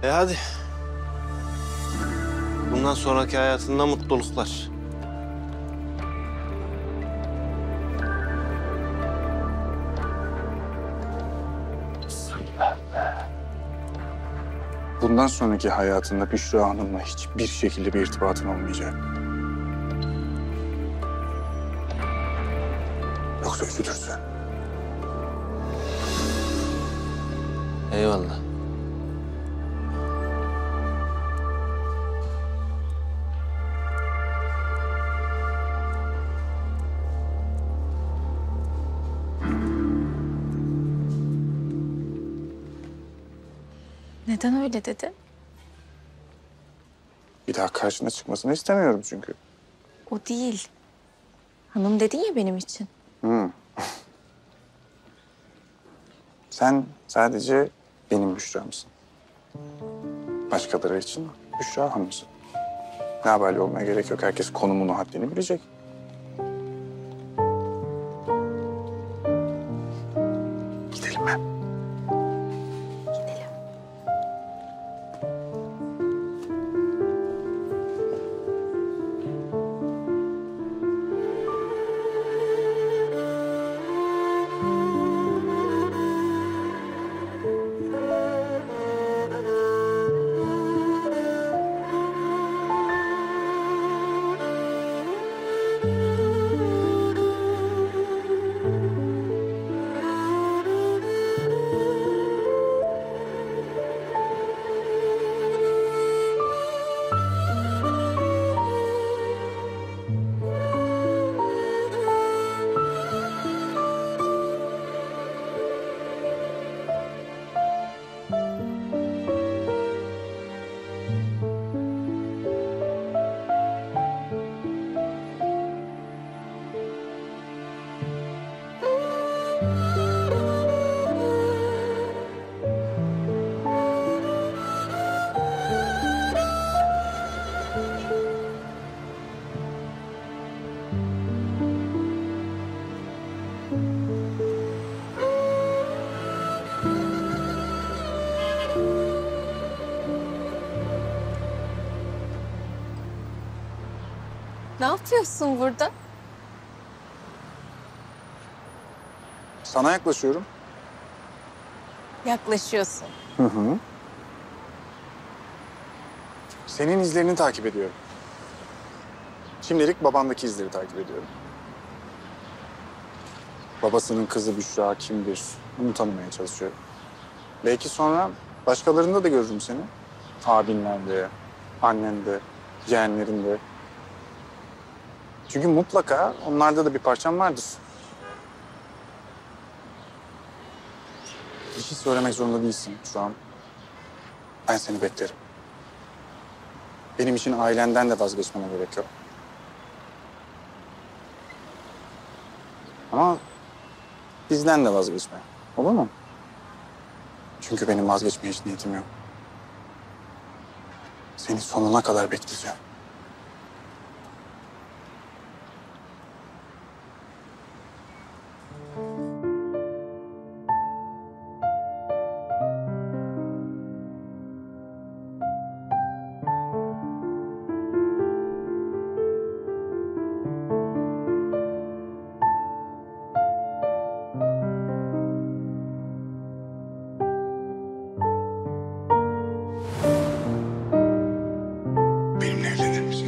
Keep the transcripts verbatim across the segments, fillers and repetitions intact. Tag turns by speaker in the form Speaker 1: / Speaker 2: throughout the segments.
Speaker 1: E hadi. Bundan sonraki hayatında mutluluklar.
Speaker 2: Bundan sonraki hayatında Büşra Hanım'la hiçbir şekilde bir irtibatın olmayacak. Yoksa üzülürsün.
Speaker 1: Eyvallah.
Speaker 3: Neden öyle dedi?
Speaker 2: Bir daha karşına çıkmasını istemiyorum çünkü.
Speaker 3: O değil. Hanım dedin ya benim için.
Speaker 2: Hı. Sen sadece benim Büşra'msın. Başkaları için Büşra Hanım'sın. Ne haberli olmaya gerek yok. Herkes konumunu, haddini bilecek. Gidelim mi?
Speaker 3: Gidelim. Ne yapıyorsun burada?
Speaker 2: Sana yaklaşıyorum.
Speaker 3: Yaklaşıyorsun.
Speaker 2: Hı hı. Senin izlerini takip ediyorum. Şimdilik babandaki izleri takip ediyorum. Babasının kızı Büşra kimdir? Bunu tanımaya çalışıyorum. Belki sonra başkalarında da görürüm seni. Abinlerde, annende, yeğenlerinde. Çünkü mutlaka onlarda da bir parçam vardır. Bir şey söylemek zorunda değilsin şu an. Ben seni beklerim. Benim için ailenden de vazgeçmene gerek yok. Ama bizden de vazgeçme. Olur mu? Çünkü benim vazgeçmeye hiç niyetim yok. Seni sonuna kadar bekleyeceğim. Benimle evlenir misin?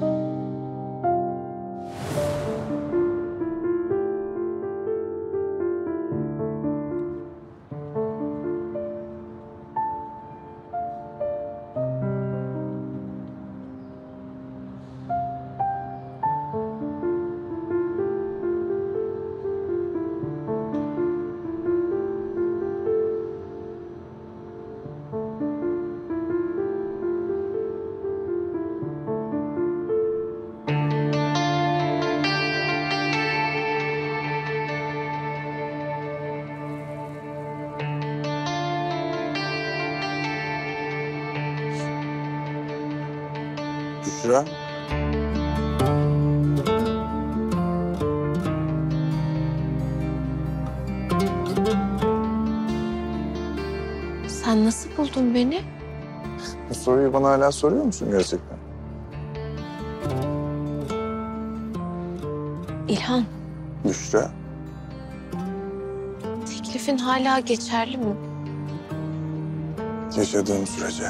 Speaker 2: Büşra.
Speaker 3: Sen nasıl buldun beni?
Speaker 2: soruyu bana hala soruyor musun gerçekten?
Speaker 3: İlhan,
Speaker 2: Büşra.
Speaker 3: teklifin hala geçerli mi?
Speaker 2: Yaşadığım sürece.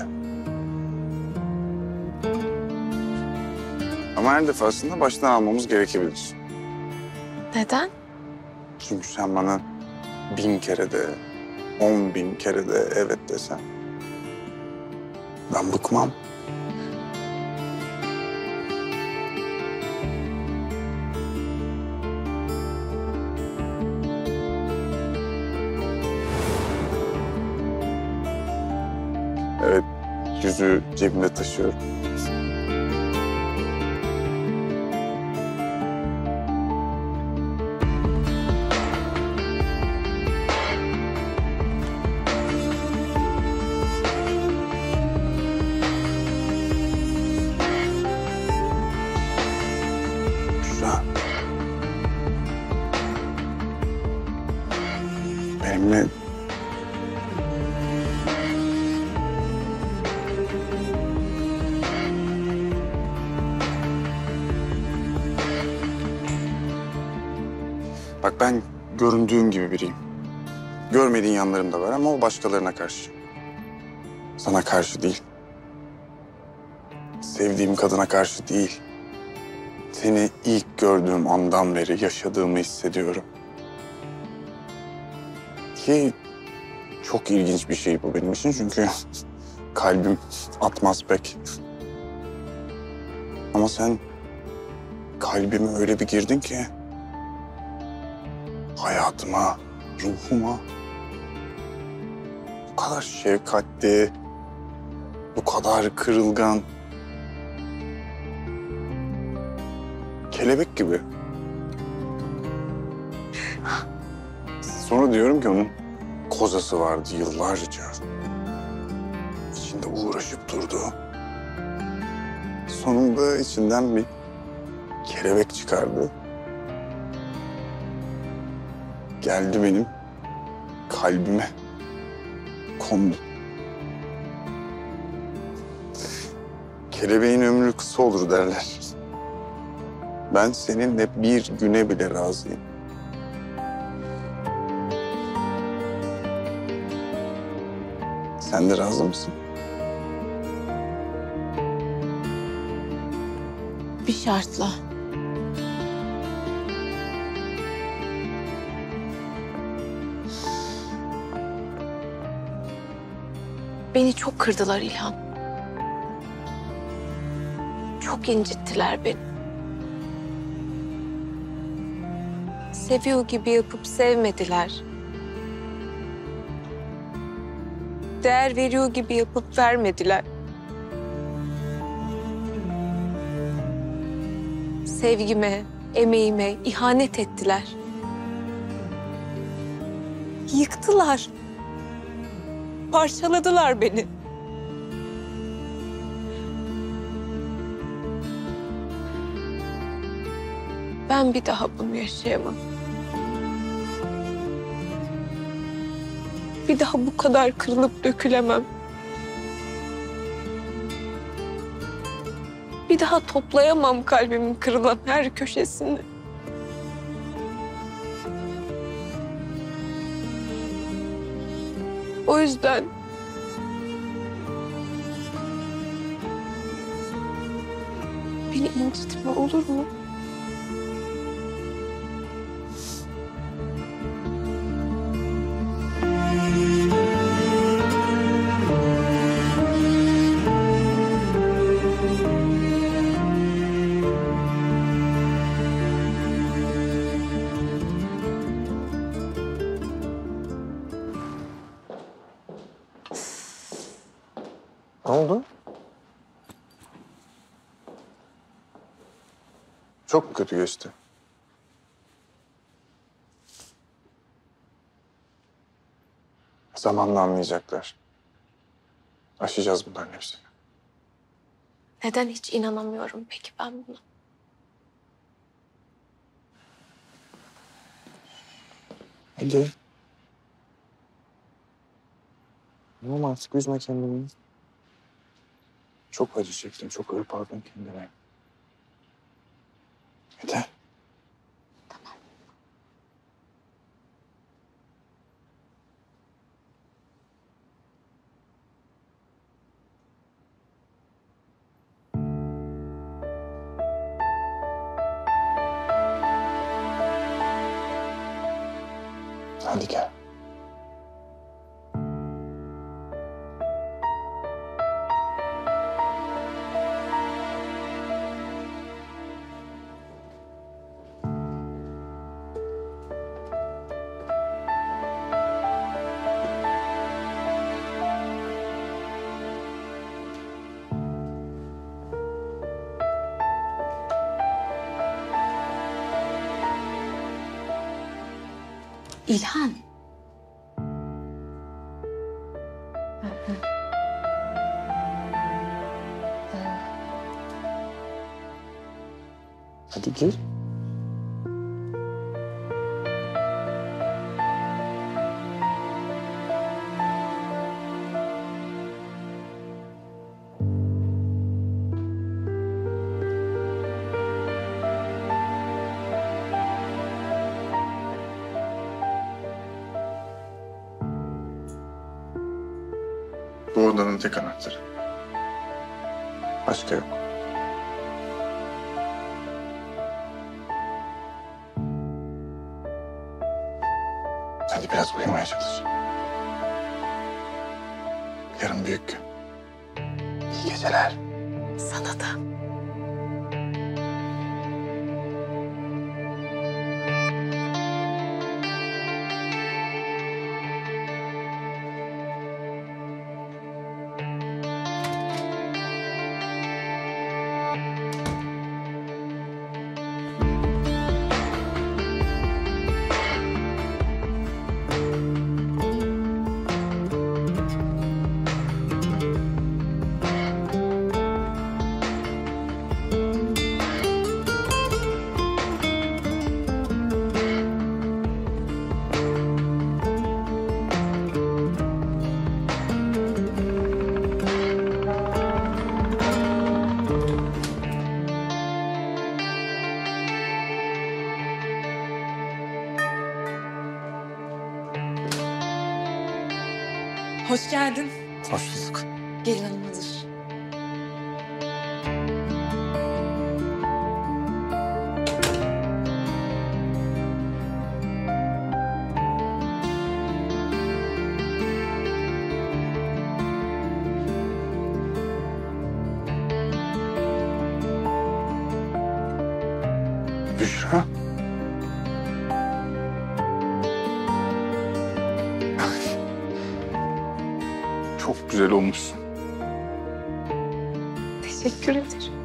Speaker 2: Ama her defasında baştan almamız gerekebilir.
Speaker 3: Neden?
Speaker 2: Çünkü sen bana bin kere de, on bin kere de evet desen ben bıkmam. Evet, yüzüğü cebimde taşıyorum. Büşra. Benimle Bak ben göründüğüm gibi biriyim. Görmediğin yanlarım da var ama o başkalarına karşı. Sana karşı değil. Sevdiğim kadına karşı değil. Seni ilk gördüğüm andan beri yaşadığımı hissediyorum. Ki çok ilginç bir şey bu benim için çünkü kalbim atmaz pek. Ama sen kalbime öyle bir girdin ki hayatıma, ruhuma bu kadar şefkatli, bu kadar kırılgan, kelebek gibi. Sonra diyorum ki onun kozası vardı yıllarca. İçinde uğraşıp durdu. Sonunda içinden bir kelebek çıkardı. Geldi benim kalbime kondu. Kelebeğin ömrü kısa olur derler. Ben seninle bir güne bile razıyım. Sen de razı mısın?
Speaker 3: Bir şartla. Beni çok kırdılar İlhan. Çok incittiler beni. Seviyor gibi yapıp sevmediler. Değer veriyor gibi yapıp vermediler. Sevgime, emeğime ihanet ettiler. Yıktılar. Parçaladılar beni. Ben bir daha bunu yaşayamam. Bir daha bu kadar kırılıp dökülemem. Bir daha toplayamam kalbimin kırılan her köşesini. O yüzden beni incitme, olur mu?
Speaker 2: Ne oldu? Çok mu kötü geçti? Zamanla anlayacaklar. Aşacağız bunların hepsini.
Speaker 3: Neden hiç inanamıyorum peki ben buna?
Speaker 2: Hadi. Tamam artık üzme kendini. Çok acı çektin, çok hırpaladın kendine. Yeter. Hadi gel.
Speaker 3: İlhan.
Speaker 2: Hadi gir. Bu odanın tek anahtarı. Başka yok. Hadi biraz uyumaya çalış. Yarın büyük gün. İyi geceler.
Speaker 3: Sana da.
Speaker 4: Hoş geldin.
Speaker 2: Hoş bulduk.
Speaker 4: Gelin hanım hazır.
Speaker 2: Büşra. Çok güzel olmuşsun.
Speaker 3: Teşekkür ederim.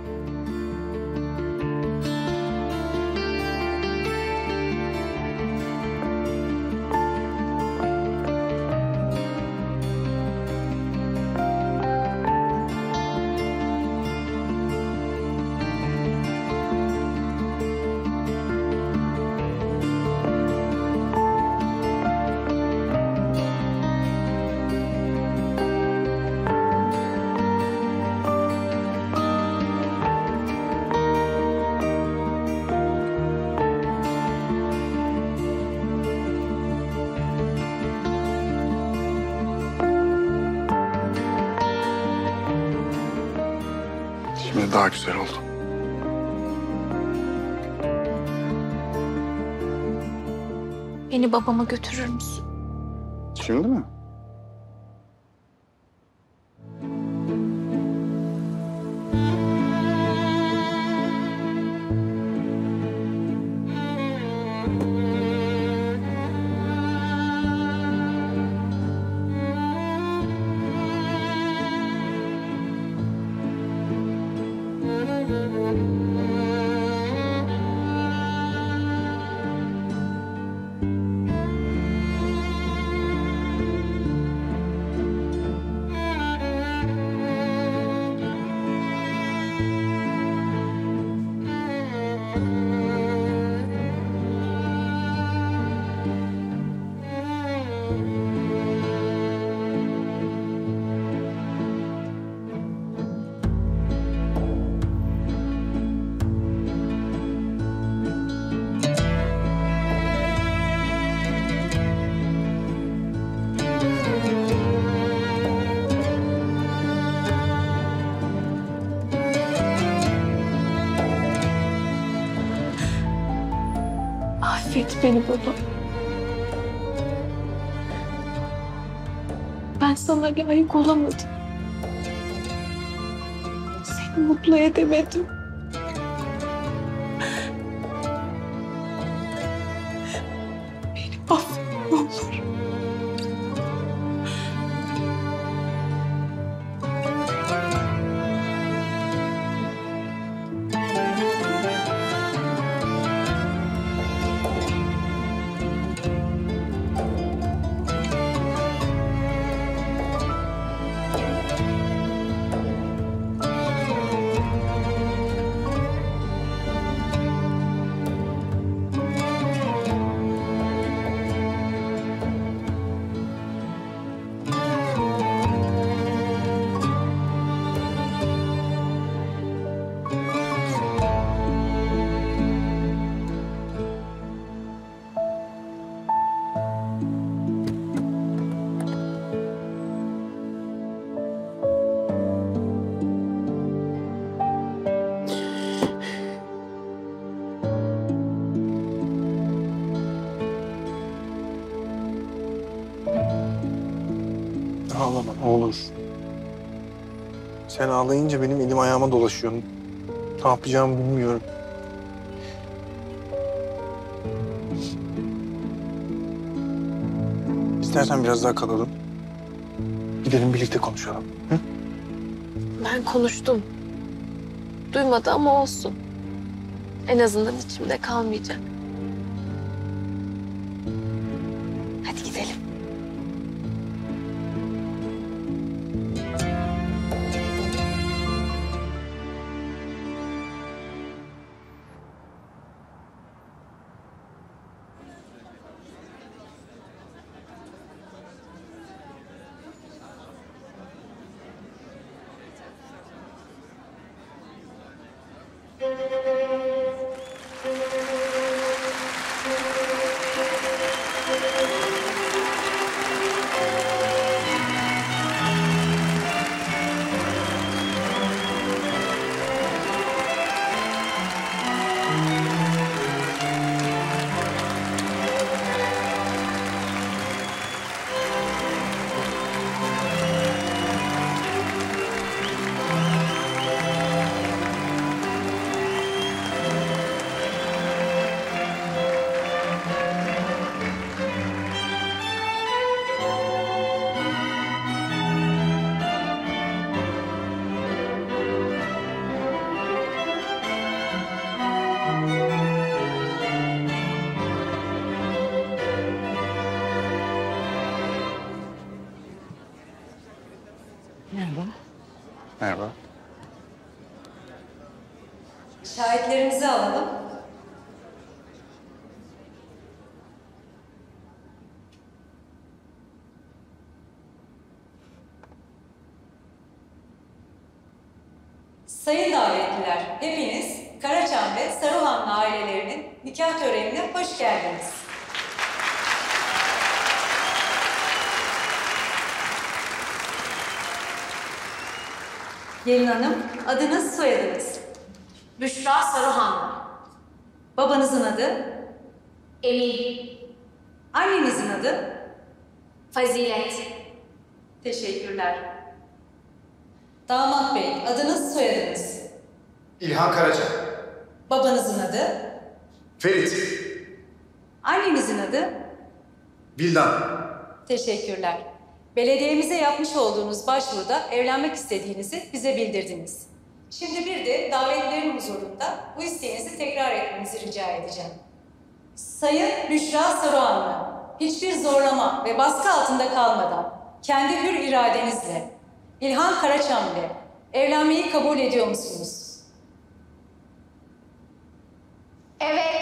Speaker 2: Şimdi daha güzel oldu.
Speaker 3: Beni babama götürür müsün?
Speaker 2: Şimdi mi?
Speaker 3: Affet beni baba. Ben sana layık olamadım. Seni mutlu edemedim. Beni affet ne olur.
Speaker 5: Ağlama ne olur. Sen ağlayınca benim elim ayağıma dolaşıyor. Ne yapacağımı bilmiyorum. İstersen biraz daha kalalım. Gidelim birlikte konuşalım. Hı?
Speaker 3: Ben konuştum. Duymadı ama olsun. En azından içimde kalmayacak. Hadi gidelim.
Speaker 2: Merhaba.
Speaker 6: Şahitlerimizi alalım. Sayın davetliler, hepiniz Karaçam ve Saruhanlı ailelerinin nikah törenine hoş geldiniz. Gelin hanım, adınız, soyadınız?
Speaker 7: Büşra Saruhanlı.
Speaker 6: Babanızın adı?
Speaker 7: Emin.
Speaker 6: Annenizin adı?
Speaker 7: Fazilet.
Speaker 6: Teşekkürler. Damat bey, adınız, soyadınız?
Speaker 8: İlhan Karaca.
Speaker 6: Babanızın adı?
Speaker 8: Ferit.
Speaker 6: Annenizin adı?
Speaker 8: Bildan.
Speaker 6: Teşekkürler. Belediyemize yapmış olduğunuz başvuruda evlenmek istediğinizi bize bildirdiniz. Şimdi bir de davetlilerin huzurunda bu isteğinizi tekrar etmenizi rica edeceğim. Sayın Büşra Saruhanlı, hiçbir zorlama ve baskı altında kalmadan kendi hür iradenizle İlhan Karaçam ile evlenmeyi kabul ediyor musunuz?
Speaker 7: Evet.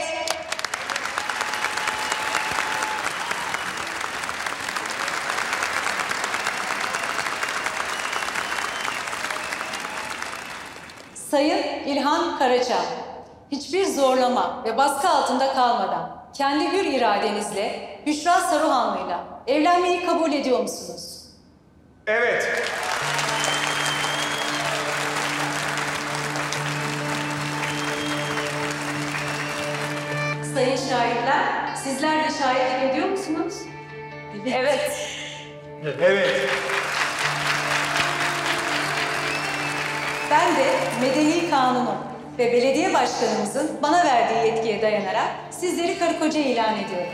Speaker 6: Sayın İlhan Karaçam, hiçbir zorlama ve baskı altında kalmadan kendi hür iradenizle Büşra Saruhanlı'yla evlenmeyi kabul ediyor musunuz?
Speaker 8: Evet.
Speaker 6: Sayın şahitler, sizler de şahitlik ediyor musunuz? Evet.
Speaker 8: Evet.
Speaker 6: Ben de Medeni Kanun'un ve belediye başkanımızın bana verdiği yetkiye dayanarak sizleri karı koca ilan ediyorum.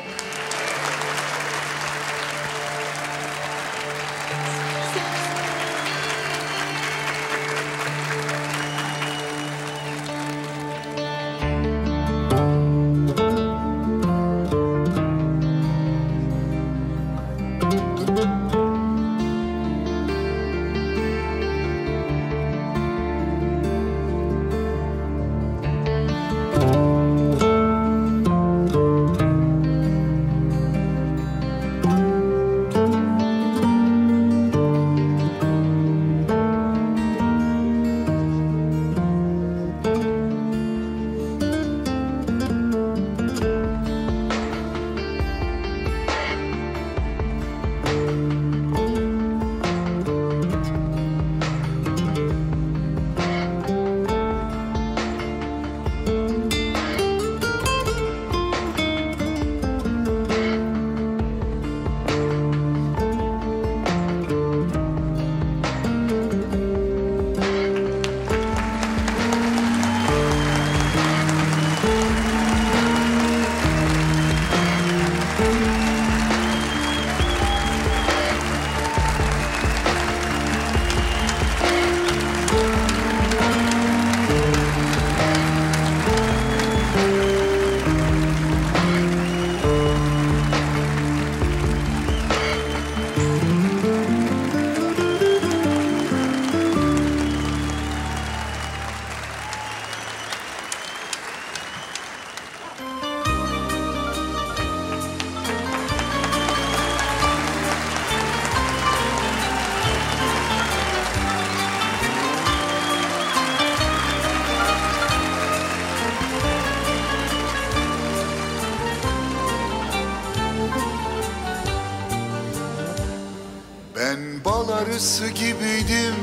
Speaker 9: Ben bal arısı gibiydim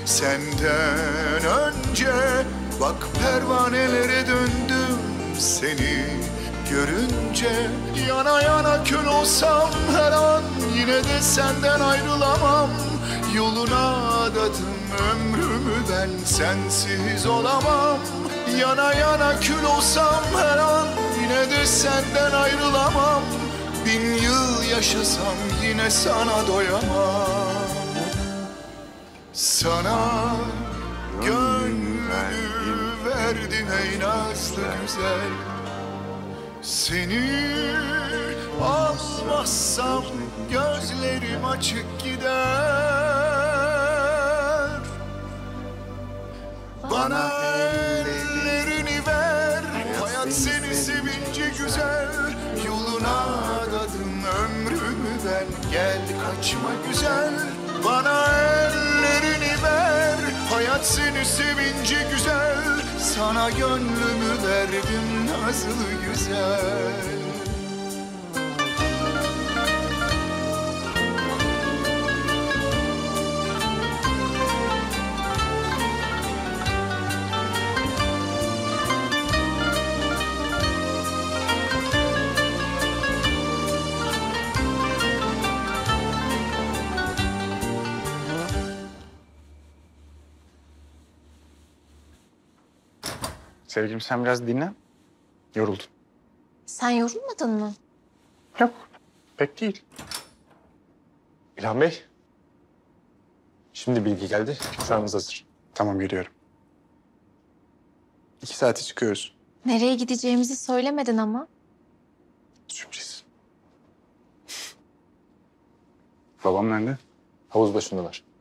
Speaker 9: senden önce. Bak pervanelere döndüm seni görünce. Yana yana kül olsam her an yine de senden ayrılamam. Yoluna adadım ömrümü ben sensiz olamam. Yana yana kül olsam her an yine de senden ayrılamam. Bin yıl yaşasam yine sana doyamam. Sana gönlümü verdim ey nazlı güzel. Seni almazsam gözlerim açık gider. Bana ellerini ver, hayat seni sevince güzel. Yoluna adadım ömrümü ben, gel kaçma güzel. Bana ellerini ver, hayat seni sevince güzel. Sana gönlümü verdim nazlı güzel.
Speaker 2: Sevgilim sen biraz dinlen. Yoruldun.
Speaker 3: Sen yorulmadın mı?
Speaker 2: Yok. Pek değil.
Speaker 5: İlhan Bey. Şimdi bilgi geldi. Uçağımız hazır.
Speaker 2: Tamam geliyorum. İki saate çıkıyoruz.
Speaker 3: Nereye gideceğimizi söylemedin ama.
Speaker 2: Sürpriz. Babam nerede?
Speaker 5: Havuz başındalar.